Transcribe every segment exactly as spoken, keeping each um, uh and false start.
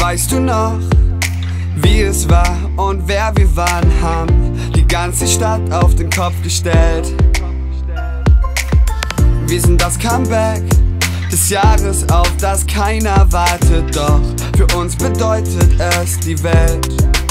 Weißt du noch, wie es war und wer wir waren, haben die ganze Stadt auf den Kopf gestellt. Wir sind das Comeback des Jahres, auf das keiner wartet, doch für uns bedeutet es die Welt.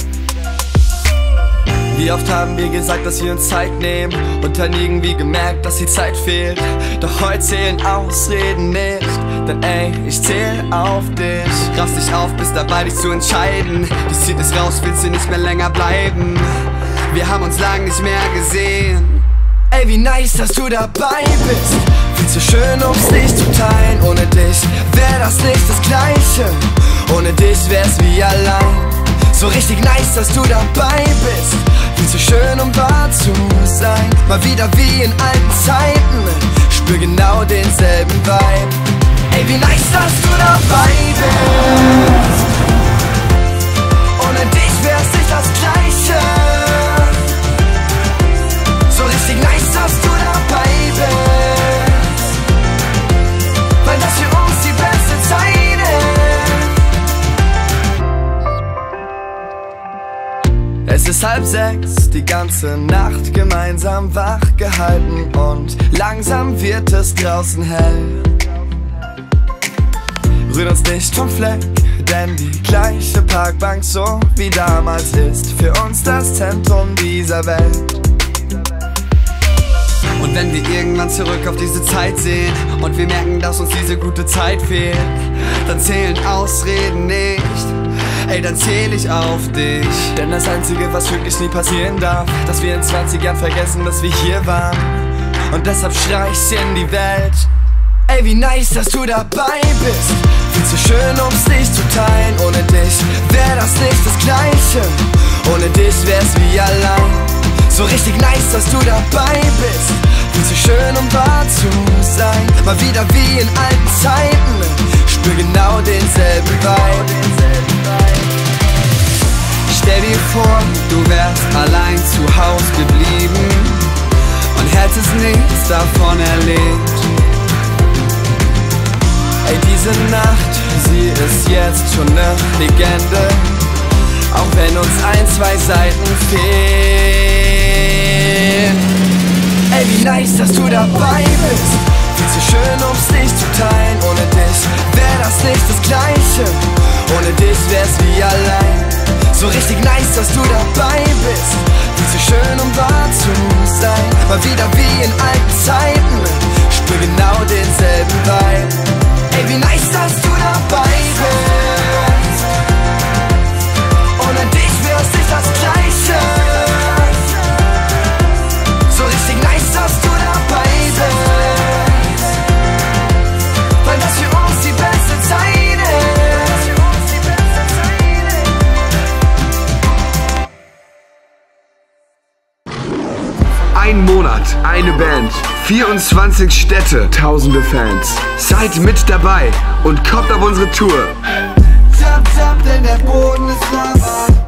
Wie oft haben wir gesagt, dass wir uns Zeit nehmen und dann irgendwie gemerkt, dass die Zeit fehlt. Doch heute zählen Ausreden nicht, denn ey, ich zähl auf dich. Raff dich auf, bist dabei, dich zu entscheiden. Die zieht es raus, willst du nicht mehr länger bleiben. Wir haben uns lang nicht mehr gesehen. Ey, wie nice, dass du dabei bist. Viel zu schön, um's nicht zu teilen. Ohne dich wär das nicht das Gleiche. Ohne dich wär's wie allein. So richtig nice, dass du dabei bist. Viel zu schön, um wahr zu sein. Mal wieder wie in alten Zeiten. Spür genau denselben Vibe. Ey, wie nice, dass du dabei bist. Ohne dich wär's nicht das Gleiche. So richtig nice, dass du dabei bist. Weil das für uns die beste Zeit ist. Es ist halb sechs, die ganze Nacht gemeinsam wach gehalten und langsam wird es draußen hell. Rühren uns nicht vom Fleck, denn die gleiche Parkbank so wie damals ist für uns das Zentrum dieser Welt. Und wenn wir irgendwann zurück auf diese Zeit sehen und wir merken, dass uns diese gute Zeit fehlt, dann zählen Ausreden nicht. Ey, dann zähl ich auf dich. Denn das Einzige, was wirklich nie passieren darf, dass wir in zwanzig Jahren vergessen, dass wir hier waren. Und deshalb schrei ich's in die Welt. Ey, wie nice, dass du dabei bist. Viel zu schön, um's nicht zu teilen. Ohne dich wär das nicht das Gleiche. Ohne dich wär's wie allein. So richtig nice, dass du dabei bist. Viel zu schön, um wahr zu sein. Mal wieder wie in alten Zeiten. Spür genau denselben Vibe. Stell dir vor, du wärst allein zu Haus geblieben und hättest nichts davon erlebt. Ey, diese Nacht, sie ist jetzt schon ne Legende, auch wenn uns ein, zwei Seiten fehlen. Ey, wie nice, dass du dabei bist. Viel zu schön, um's nicht zu teilen. Ohne dich wär das nicht das Gleiche. Ohne dich wär's wie allein. So richtig nice, dass du dabei bist. Viel zu schön, um wahr zu sein. Mal wieder wie in alten Zeiten. Spür genau denselben Vibe. Ey, wie nice, dass du dabei bist. Ohne dich wär's nicht das Gleiche. So richtig nice, dass du dabei bist. Weil das für uns die beste Zeit ist. Ein Monat, eine Band, vierundzwanzig Städte, tausende Fans. Seid mit dabei und kommt auf unsere Tour. Zap, zap, denn der Boden ist Lava.